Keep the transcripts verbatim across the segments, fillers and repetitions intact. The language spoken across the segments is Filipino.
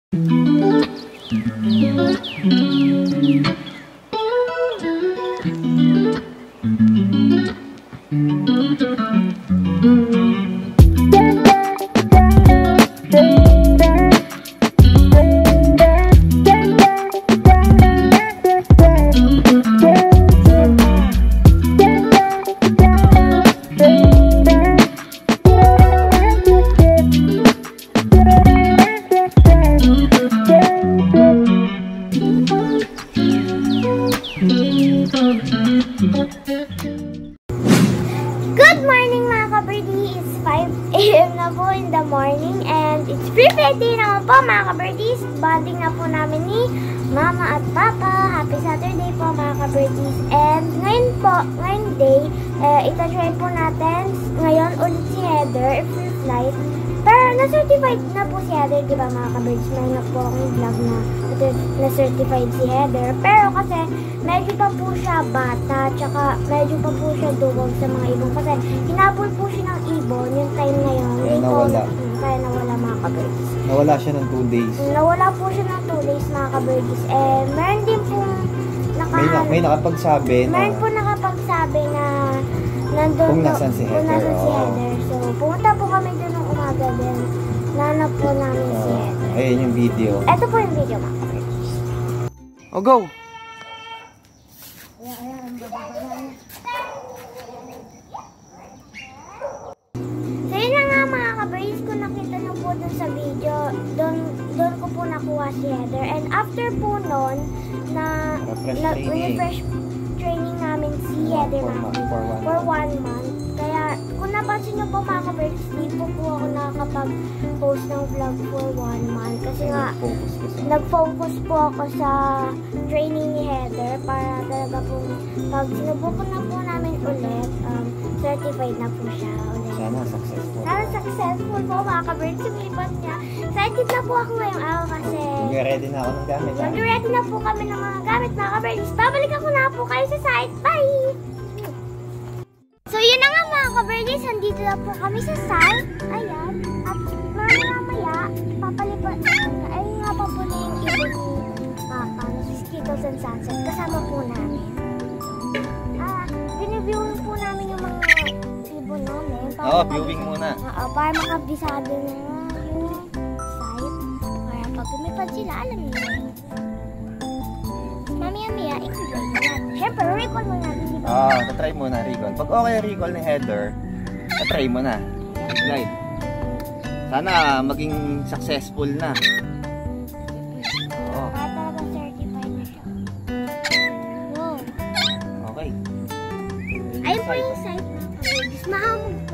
Good morning mga ka-birdie! It's five A M na po in the morning and it's pre-Friday naman po mga ka-birdies. Bonding na po namin ni Mama at Papa. Happy Saturday po mga ka-birdies. And ngayon po, ngayon day, eh, ita-try po natin ngayon ulit si Heather if we flight. Pero na-certified na po si Heather, di ba mga ka-birdies? May na po akong vlog na na-certified si Heather. Pero kasi medyo pa po siya bata, tsaka medyo pa po siya duwag sa mga ibon. Kasi hinabol po siya ng ibon yung time na yun. Kaya nawala. Hmm, kaya nawala mga ka-birdies. Nawala siya ng two days. Nawala po siya ng two days mga ka-birdies. Eh, meron din po naka, May, na, may nakapagsabi na... meron po nakapagsabi na nandun Kung po, nasan si kung Heather, nasan si oo. Heather. So, pumunta po kami dun ng umaga din. Nanap po namin Uh, si Heather. ayun yung video. Ito po yung video mga ka-birdies. Oh, go! So yun na nga mga ka-birdies, kung nakita nyo po dun sa video, dun, dun ko po nakuha si Heather. And after po nun, na Refresh na- training. refresh training namin si Heather For mga ma- ka-birdies, for one for one month. Kaya kung napansin nyo po mga ka-birdies, di po po ako nakakapag-post ng vlog for one month. Kasi nga, Focus kasi. nag-focus po ako sa training ni Heather para talaga po pag sinubukan na po namin ulit, um, certified na po siya ulit. Sana successful. Sana successful po mga ka-birds yung ibon niya. Excited na po ako ngayong araw kasi Nag-ready na ako ng gamit. ha? nag-ready na po kami ng mga gamit mga ka-birds. Babalik ako na po kayo sa site. Bye! So yun na nga mga ka-birds, andito na po kami sa site. Ayan. At mamaya-maya, papalipat na. Ayun nga pa po na yung ibon ni Papa, Mosquitoes and Sunset. Kasama po namin. Ah, binibviewin po namin yung mga ibon namin. para Oo, makabisa- viewing muna. Oo, para makabisado na yung site. Para pag lumipad sila, alam nila. Mamaya-maya, i-play na natin. Siyempre, recall mo natin, di ba? Oo, tatry mo na recall. Pag okay recall ni Heather, tatry mo na. Guide. Sana maging successful na. Oo, Para talaga certified na siya. Wow. okay. Ayun po yung site ng kabibis. Mahamog po.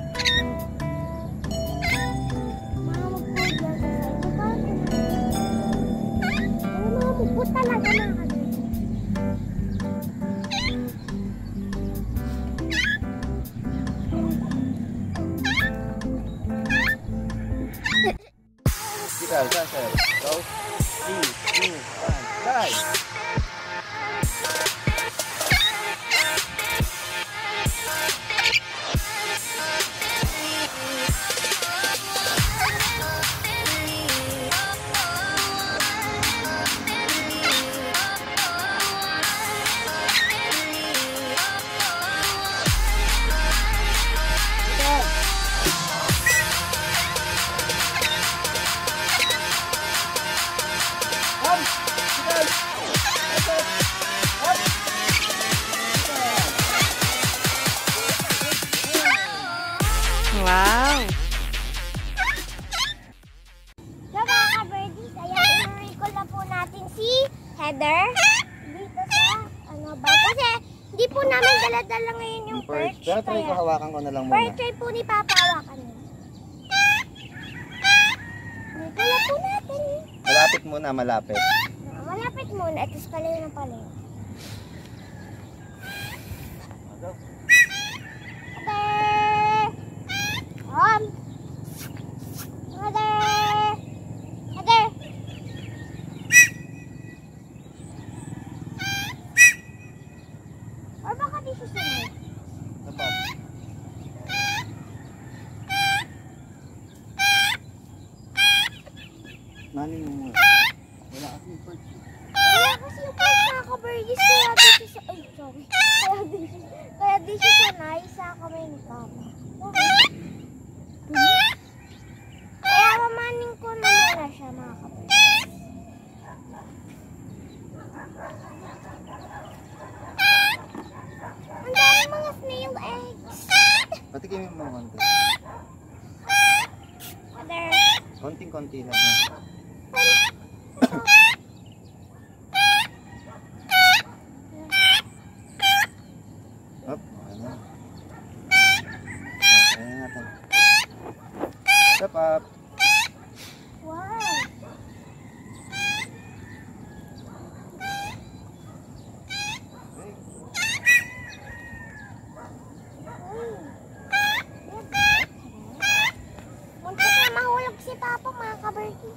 Mahamog po dyan sa site. So, parang Pero mahamog po talaga mga kabibis. Sigal, sir. Go. three, two, one, fly! Wow! So mga ka-birdies, ayan, i-recall na po natin si Heather dito sa ano ba? Kasi hindi po namin dala-dala ngayon yung perch. Pero try ko Kaya, hawakan ko na lang muna. perch try po ni Papa hawakan niya. Recall na po natin. Malapit muna, malapit. Ah, Malapit muna. Ito sa palayo ng palayo. Heather! Om! Heather! Heather! Or baka di susunod? Dapat. Alanganin mo muna. Wala kasi yung perch. Wala kasi yung perch mga kabirdies. Kaya di siya sa... Ay, sorry. Kaya di siya, kaya di siya sanay sa kamay ni Papa. Kaya mamaning ko na muna siya mga kabirdies. Ang dami mga snail eggs. Patikin mo mga konti. Mother. Konting-konti lang. Up, okay na. Okay na natin. Step up. Wow. Muntik na mahulog si Papa mga kabirdies.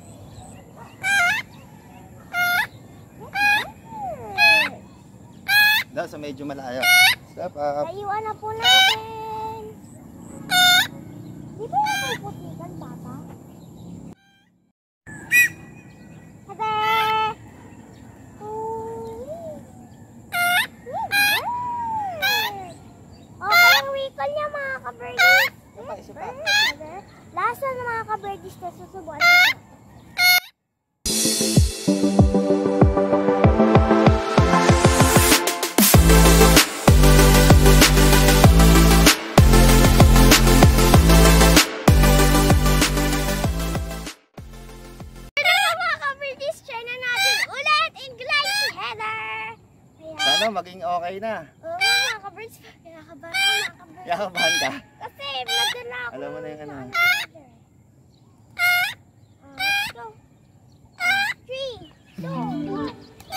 Daw sa medyo malayo. Step up. Layuan na po natin. Di ba yung may putikan, Papa? Tada! Okay ang recall niya mga kabirdies. Isa pa, isa pa. Last one mga kabirdies na susubuan natin. Sana maging okay na. Oo nga mga kabirds, kinakabahan ako mga kabirds. Yakabahan ka. Kasi nadala ako. Alam mo na yung ano. Ah, let's go. Ah, three, two, one.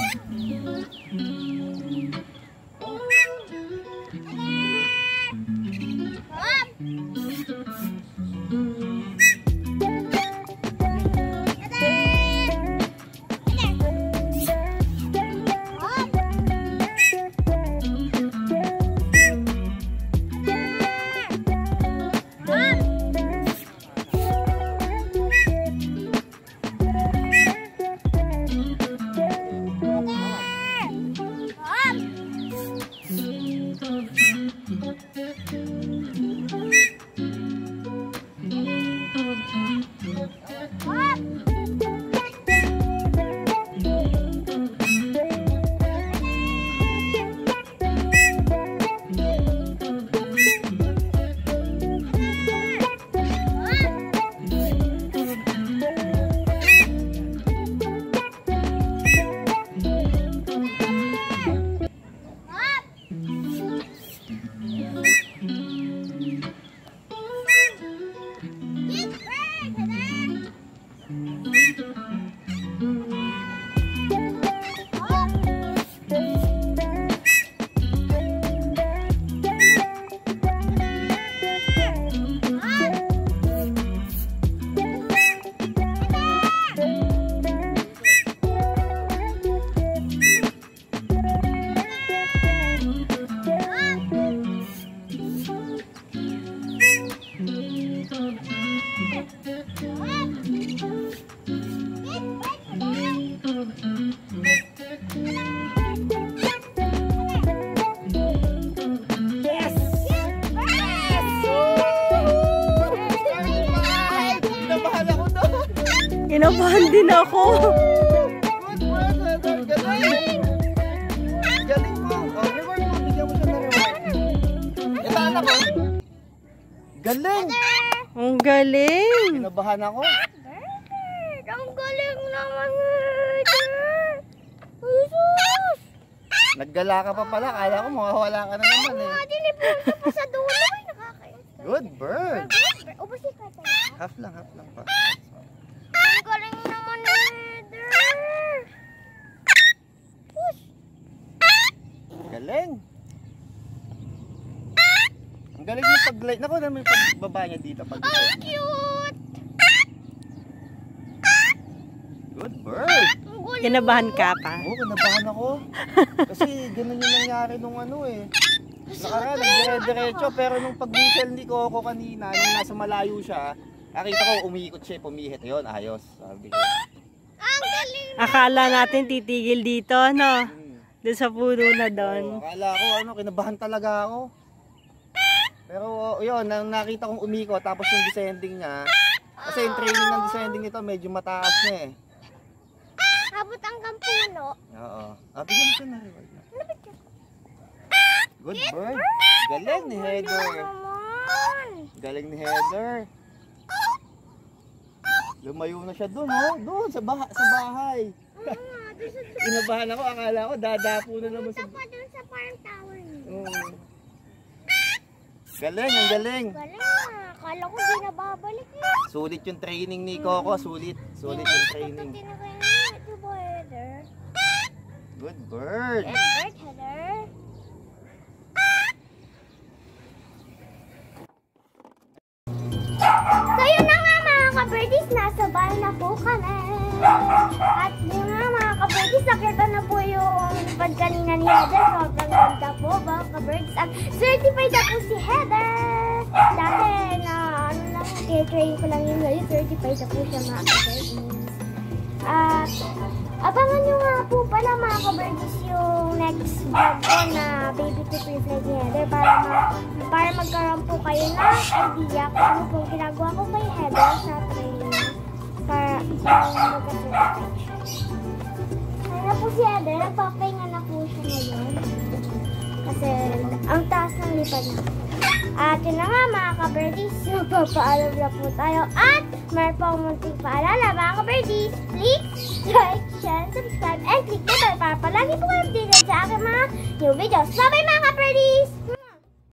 Kinabahan din ako. Good work, Heather. Galing! Galing mo. Oh, reward mo. Bigyan mo siya ng reward. Ito, anak ko. Galing! Ang galing. Kinabahan ako. Bird, ang galing naman, Bird. Jesus! Naggala ka pa pala. Kala ko mawawala ka na naman eh. Mga dinipunta pa sa dulo. Ay, nakakainis. Good bird. Ubusin ka talaga. Half lang, half lang pa. Ang galing naman, Heather. Push. Galing. Ang galing yung pag-light. Naku, naman yung pagbaba niya dito. Pag Ang cute. Good bird. Ang galing. Kinabahan ka pa. Oo, kinabahan ako. Kasi ganun yung nangyari nung ano eh. Nakaraan, nagdire-diretso. Pero nung pag-whistle ni Coco kanina, nung nasa malayo siya, Nakita ko, umiikot siya, pumihit. Ayun, ayos. Sabi ko. Ang galing! Akala natin titigil dito, no? Hmm. Doon sa puno na doon. Oo, akala ko, ano, kinabahan talaga ako. Pero, yun, nang nakita kong umikot, tapos yung descending niya, kasi yung training ng descending nito, medyo mataas niya eh. Habot hanggang puno. Oo. Ah, bigyan mo siya na reward na. Good bird. Galing ni Heather. Naman! Galing ni Heather. Lumayo na siya doon, oh. Doon, sa, bah sa bahay. Ah, doon sa Inabahan ako, akala ko, dadapo na naman sa... pa doon sa farm tower niyo. Oo. Galing, ang galing. Galing ah. Akala ko di na babalik eh. Sulit yung training ni Coco, sulit. Sulit yung training. Tinagayin niya. Ito ba, Heather? Good bird. Good bird, Heather. So yun na nga mga ka-birdies, nasa bahay na po kami. At yun nga mga ka-birdies, nakita na po yung lipad kanina ni Heather. Sobrang ganda po mga ka-birdies. At certified na po si Heather. Dati na ano lang, kaya-train ko lang yun ngayon. Certified na po siya mga ka-birdies. At abangan nyo nga po pala mga ka-birdies yung next vlog ko na baby to pre-flight ni Heather para, ma para magkaroon po kayo ng idea kung ano pong ginagawa ko kay Heather sa training para magka-certified siya. Kaya na po si Heather, nagpapahinga na po siya ngayon kasi ang taas ng lipad na. At yun na nga mga ka-birdies, magpapaalam na po tayo at mayroon pang munting paalala mga ka-birdies. Please like, share, subscribe, and click the bell para palagi po kayo updated sa aking mga new videos. Bye bye mga ka-birdies!